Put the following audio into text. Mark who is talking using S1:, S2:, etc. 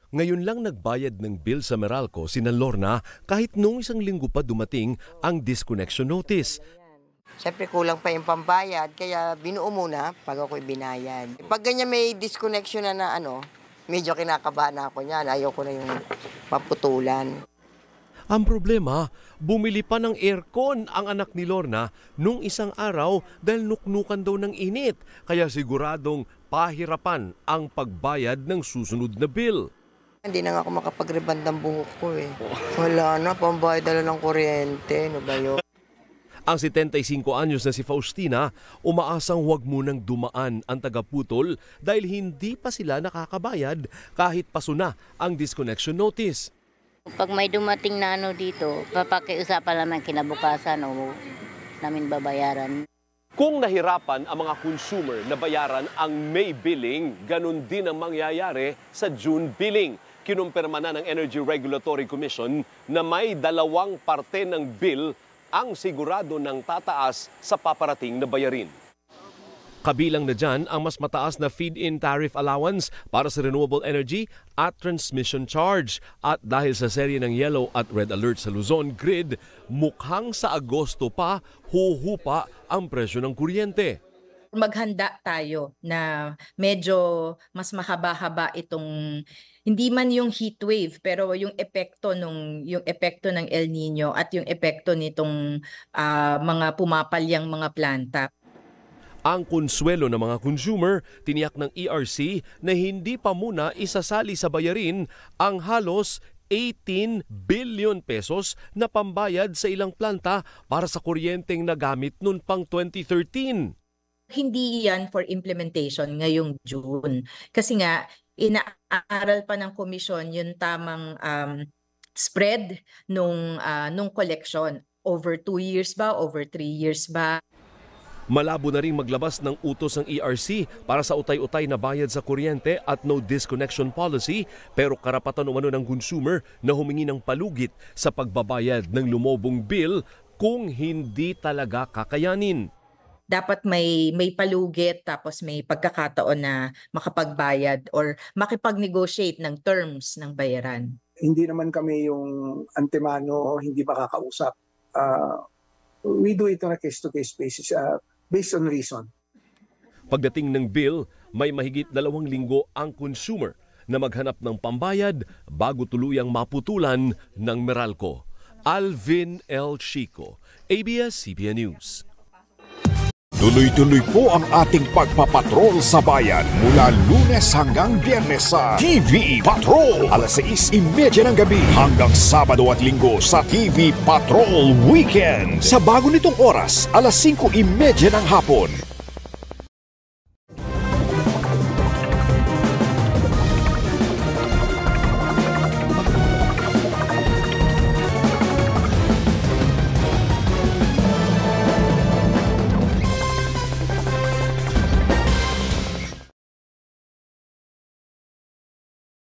S1: Ngayon lang nagbayad ng bill sa Meralco sina Lorna kahit noong isang linggo pa dumating ang disconnection notice.
S2: Siyempre kulang pa yung pambayad, kaya binuo muna pag ako'y binayad. Pag ganyan may disconnection na medyo kinakabahan ako niyan. Ayoko na yung maputulan.
S1: Ang problema, bumili pa ng aircon ang anak ni Lorna nung isang araw dahil nuknukan daw ng init. Kaya siguradong pahirapan ang pagbayad ng susunod na bill.
S2: Hindi na nga ako makapag-reband ng buhok ko eh. Wala na, pambayad na lang ng kuryente. Ano ba yun?
S1: Ang 75 anyos na si Faustina, umaasang huwag munang dumaan ang tagaputol dahil hindi pa sila nakakabayad kahit paso na ang disconnection notice.
S3: Pag may dumating na dito, papakiusapan naman kinabukasan o namin babayaran.
S1: Kung nahirapan ang mga consumer na bayaran ang May billing, ganun din ang mangyayari sa June billing. Kinumpirma na ng Energy Regulatory Commission na may dalawang parte ng bill ang sigurado ng tataas sa paparating na bayarin. Kabilang na dyan ang mas mataas na feed-in tariff allowance para sa renewable energy at transmission charge. At dahil sa serye ng yellow at red alert sa Luzon grid, mukhang sa Agosto pa huhupa ang presyo ng kuryente.
S4: Maghanda tayo na medyo mas mahaba-haba itong hindi man yung heat wave pero yung epekto ng El Nino at yung epekto nitong mga pumapalyang mga planta.
S1: Ang konsuelo ng mga consumer, tiniyak ng ERC na hindi pa muna isasali sa bayarin ang halos 18 billion pesos na pambayad sa ilang planta para sa kuryenteng nagamit noon pang 2013.
S4: Hindi yan for implementation ngayong June. Kasi nga, inaaral pa ng komisyon yung tamang spread nung collection. Over 2 years ba? Over 3 years ba?
S1: Malabo na rin maglabas ng utos ng ERC para sa utay-utay na bayad sa kuryente at no disconnection policy, pero karapatan umano ng consumer na humingi ng palugit sa pagbabayad ng lumobong bill kung hindi talaga kakayanin.
S4: Dapat may palugit tapos may pagkakataon na makapagbayad or makipag-negotiate ng terms ng bayaran.
S5: Hindi naman kami yung antemano, hindi makakausap. We do it on a case-to-case basis based on reason.
S1: Pagdating ng bill, may mahigit 2 linggo ang consumer na maghanap ng pambayad bago tuluyang maputulan ng Meralco. Alvin L. Chico, ABS-CBN News.
S6: Tuloy-tuloy po ang ating pagpapatrol sa bayan mula Lunes hanggang Biyernes sa TV Patrol. Alas 6:30 ng gabi hanggang Sabado at Linggo sa TV Patrol Weekend. Sa bago nitong oras, alas 5:30 ng hapon.